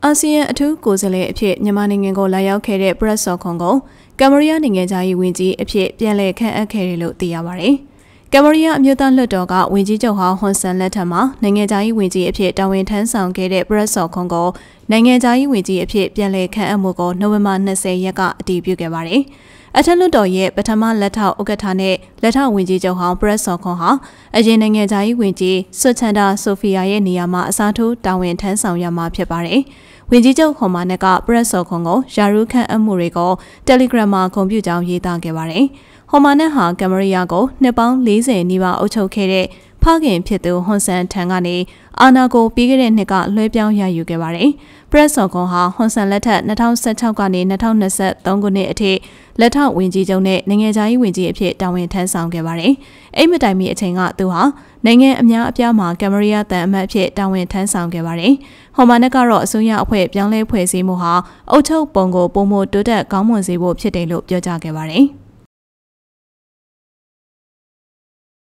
အာဆီယံအထူးကိုယ်စားလှယ်အဖြစ်မြန်မာနိုင်ငံကိုလာရောက်ခဲ့တဲ့ပရက်စော်ခွန်ကိုကမ်ဘောဒီးယားနိုင်ငံသားရေးဝန်ကြီးအဖြစ်ပြန်လည်ခန့်အပ်ခဲ့တယ်လို့သိရပါတယ်။ကမ်ဘောဒီးယားအမျိုးသားလွှတ်တော်ကဝန်ကြီးချုပ်ဟောင်းဟွန်ဆန်လက်ထက်မှာနိုင်ငံသားရေးဝန်ကြီးအဖြစ်တာဝန်ထမ်းဆောင်ခဲ့တဲ့ပရက်စော်ခွန်ကိုနိုင်ငံသားရေးဝန်ကြီးအဖြစ်ပြန်လည်ခန့်အပ်မှုကိုနိုဝင်ဘာ20ရက်ကအတည်ပြုခဲ့ပါတယ်။အထက်လွှတ်တော်ရဲ့ပထမလက်ထောက်ဥက္ကဋ္ဌနဲ့လက်ထောက်ဝန်ကြီးချုပ်ဟောင်းပရက်စော်ခွန်ဟာအရင်နိုင်ငံသားရေးဝန်ကြီးဆွတ်ချန်ဒါဆိုဖီယာရဲ့နေရာမှာအစားထိုးတာဝန်ထမ်းဆောင်ရမှာဖြစ်ပါတယ်။ဝန်ကြီးချုပ်ဟွန်မာနက်ကပရက်စော်ခွန်ကိုယာရုခန့်အပ်မှုတွေကို Telegram မှာဂုဏ်ပြုကြောင်းရေးသားခဲ့ပါတယ်။ဟွန်မာနက်ဟာကမ်ဘောဒီးယားကိုနှစ်ပေါင်း40နီးပါးအုပ်ချုပ်ခဲ့တဲ့ဖခင်ဖြစ်သူဟွန်ဆန်ထံကနေအာဏာကိုပြီးခဲ့တဲ့နှစ်ကလွှဲပြောင်းရယူခဲ့ပါတယ်။ပရက်စော်ခွန်ဟာဟွန်ဆန်လက်ထက်2016ကနေ2023ခုနှစ်အထိလက်ထောက်ဝန်ကြီးချုပ်နဲ့နိုင်ငံခြားရေးဝန်ကြီးအဖြစ်တာဝန်ထမ်းဆောင်ခဲ့ပါတယ်။အဲ့မတိုင်မီအချိန်ကသူဟာနိုင်ငံအများအပြားမှာကမ်ဘောဒီးယားတန်အမတ်အဖြစ်တာဝန်ထမ်းဆောင်ခဲ့ပါတယ်။ဟွန်မာနက်ကတော့အစိုးရအဖွဲ့ပြောင်းလဲဖွဲ့စည်းမှုဟာအုပ်ချုပ်ပုံကိုပုံမတိုးတက်ကောင်းမွန်စေဖို့ဖြစ်တယ်လို့ပြောကြားခဲ့ပါတယ်။